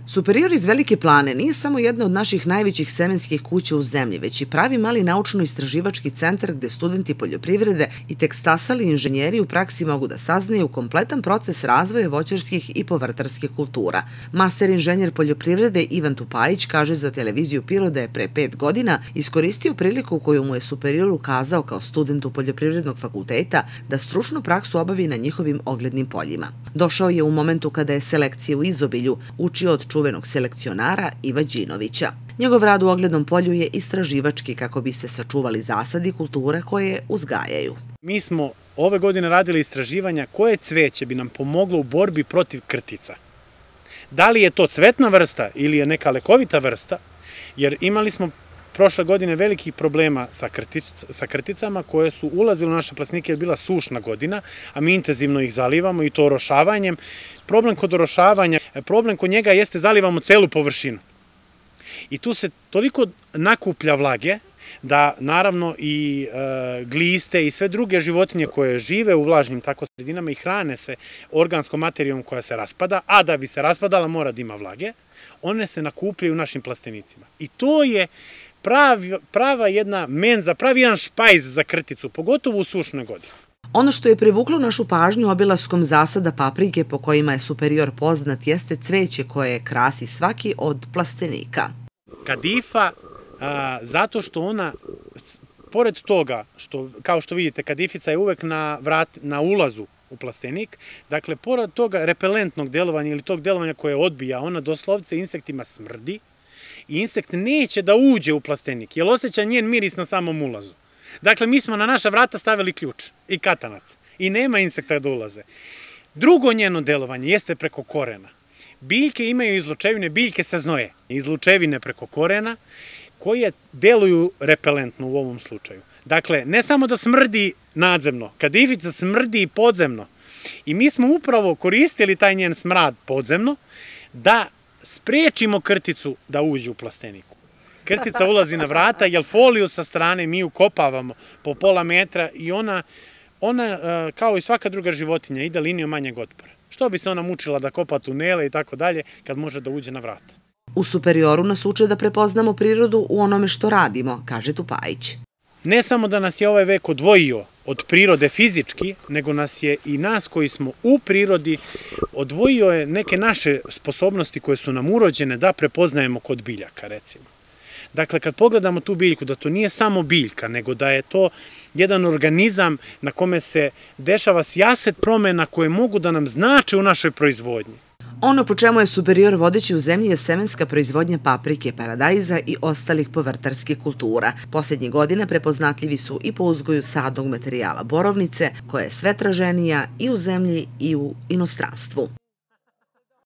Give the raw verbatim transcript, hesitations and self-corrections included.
Superior iz Velike Plane nije samo jedna od naših najvećih semenskih kuća u zemlji, već i pravi mali naučno-istraživački centar gde studenti poljoprivrede i tekstasali inženjeri u praksi mogu da saznaju kompletan proces razvoja voćarskih i povrtarskih kultura. Master inženjer poljoprivrede Ivan Tupajić kaže za televiziju Pirot da je pre pet godina iskoristio priliku koju mu je Superior ukazao kao studentu Poljoprivrednog fakulteta da stručnu praksu obavi na njihovim oglednim poljima. Došao je u momentu kada je selekcija u izobilju, učio od čuvenog selekcionara Iva Đinovića. Njegov rad u oglednom polju je istraživački kako bi se sačuvali zasadi kulture koje uzgajaju. Mi smo ove godine radili istraživanja koje cveće bi nam pomoglo u borbi protiv krtica. Da li je to cvetna vrsta ili je neka lekovita vrsta, jer imali smo prošle godine velikih problema sa krticama koje su ulazile u naše plastnike jer je bila sušna godina, a mi intenzivno ih zalivamo i to orošavanjem. Problem kod orošavanja, problem kod njega jeste zalivamo celu površinu. I tu se toliko nakuplja vlage da naravno i gliste i sve druge životinje koje žive u vlažnim tako sredinama i hrane se organskom materijom koja se raspada, a da bi se raspadala mora da ima vlage, one se nakupljaju u našim plastenicima. I to je prava jedna menza, pravi jedan špajz za krticu, pogotovo u sušnoj godini. Ono što je privuklo našu pažnju obilaskom zasada paprike po kojima je Superior poznat jeste cveće koje krasi svaki od plastenika. Kadifa, zato što ona, pored toga, kao što vidite, kadifica je uvek na ulazu u plastenik, dakle, pored toga repelentnog delovanja ili tog delovanja koje odbija, ona doslovce insektima smrdi i insekt neće da uđe u plastenik, jer osjeća njen miris na samom ulazu. Dakle, mi smo na naša vrata stavili ključ i katanac i nema insekta da ulaze. Drugo njeno delovanje jeste preko korena. Biljke imaju izlučevine, biljke se znoje, izlučevine preko korena koje deluju repelentno u ovom slučaju. Dakle, ne samo da smrdi nadzemno, kadifica smrdi i podzemno. I mi smo upravo koristili taj njen smrad podzemno da sprečimo krticu da uđe u plasteniku. Krtica ulazi na vrata, jer foliju sa strane mi ukopavamo po pola metra i ona, ona kao i svaka druga životinja, ide linijom manjeg otpora. Što bi se ona mučila da kopa tunele i tako dalje, kad može da uđe na vrata. U Superioru nas uče da prepoznamo prirodu u onome što radimo, kaže Tupajić. Ne samo da nas je ovaj vek odvojio od prirode fizički, nego nas je i nas koji smo u prirodi odvojio je neke naše sposobnosti koje su nam urođene da prepoznajemo kod biljaka, recimo. Dakle, kad pogledamo tu biljku, da to nije samo biljka, nego da je to jedan organizam na kome se dešava sijaset promena koje mogu da nam znače u našoj proizvodnji. Ono po čemu je Superior vodeći u zemlji je semenska proizvodnja paprike, paradajza i ostalih povrtarskih kultura. Posljednjih godina prepoznatljivi su i po uzgoju sadnog materijala borovnice, koja je sve traženija i u zemlji i u inostranstvu.